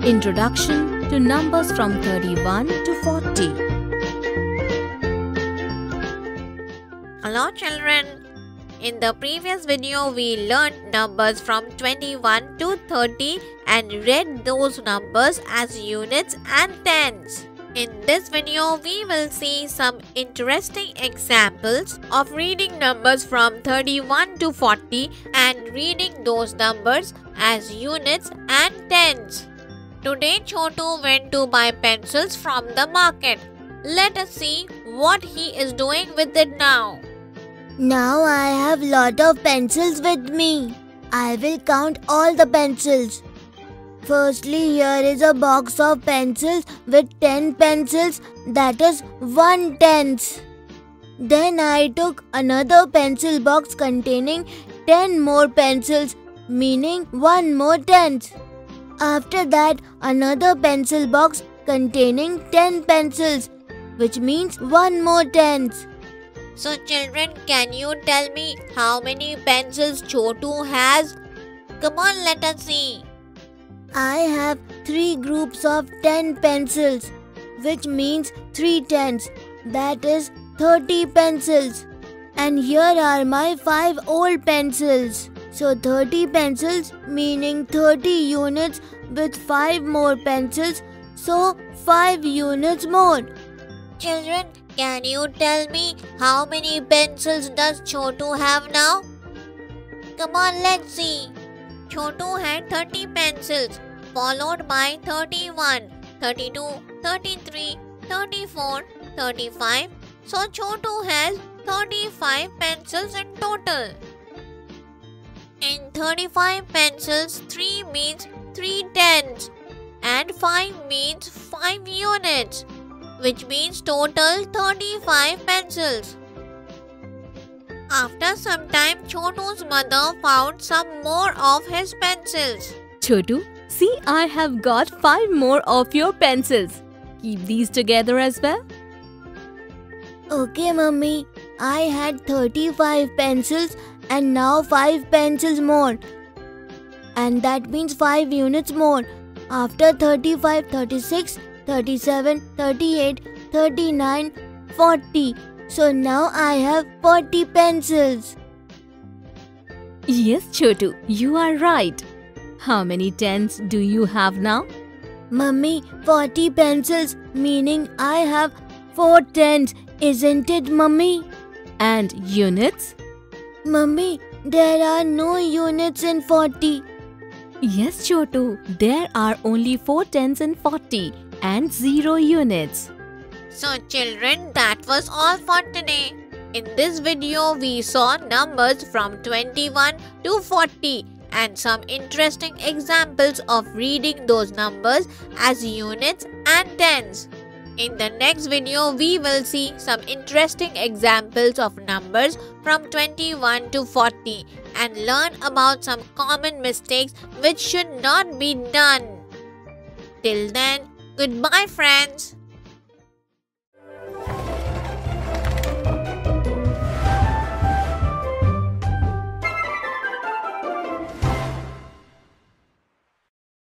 Introduction to numbers from 31 to 40. Hello children. In the previous video we learned numbers from 21 to 30 and read those numbers as units and tens. In this video we will see some interesting examples of reading numbers from 31 to 40 and reading those numbers as units and tens. Today Chotu went to buy pencils from the market. Let us see what he is doing with it now. Now I have lot of pencils with me. I will count all the pencils. Firstly, here is a box of pencils with 10 pencils, that is 1/10. Then I took another pencil box containing 10 more pencils, meaning 1 more tenth. After that, another pencil box containing 10 pencils, which means 1 more tenth. So children, can you tell me how many pencils Chotu has? Come on, let us see. I have 3 groups of 10 pencils, which means 3 tenths, that is 30 pencils. And here are my 5 old pencils. So 30 pencils meaning 30 units with 5 more pencils, so 5 units more. Children, can you tell me how many pencils does Chotu have now? Come on, let's see. Chotu had 30 pencils, followed by 31, 32, 33, 34, 35. So Chotu has 35 pencils in total. In 35 pencils, 3 means 3 tenths and 5 means 5 units, which means total 35 pencils. After some time, Chotu's mother found some more of his pencils. Chotu, see, I have got 5 more of your pencils. Keep these together as well. Okay, Mummy. I had 35 pencils and now 5 pencils more. And that means 5 units more. After 35, 36, 37, 38, 39, 40. So now I have 40 pencils. Yes, Chotu, you are right. How many tens do you have now? Mummy, 40 pencils, meaning I have 4 tens, isn't it, Mummy? And units? Mummy, there are no units in 40. Yes, Chotu, there are only 4 tens in 40 and 0 units. So children, that was all for today. In this video, we saw numbers from 21 to 40 and some interesting examples of reading those numbers as units and tens. In the next video, we will see some interesting examples of numbers from 21 to 40 and learn about some common mistakes which should not be done. Till then, goodbye friends.